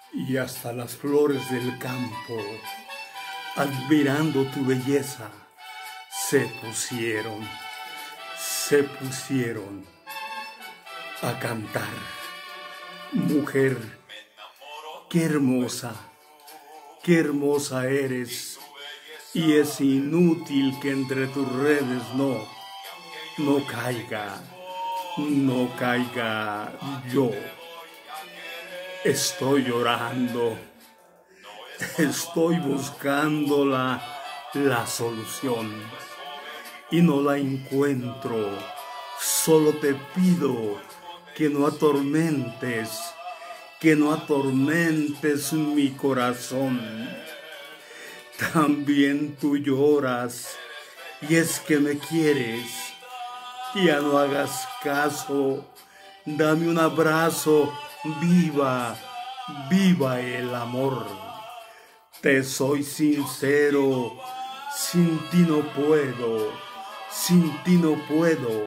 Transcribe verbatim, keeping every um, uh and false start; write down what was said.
y hasta las flores del campo, admirando tu belleza, se pusieron, se pusieron a cantar. Mujer, qué hermosa, qué hermosa eres, y es inútil que entre tus redes no, no caiga, no caiga yo. Estoy llorando, estoy buscando la, la solución y no la encuentro. Solo te pido que no atormentes, que no atormentes mi corazón. También tú lloras y es que me quieres. Ya no hagas caso, dame un abrazo. Viva, viva el amor. Te soy sincero, sin ti no puedo, sin ti no puedo.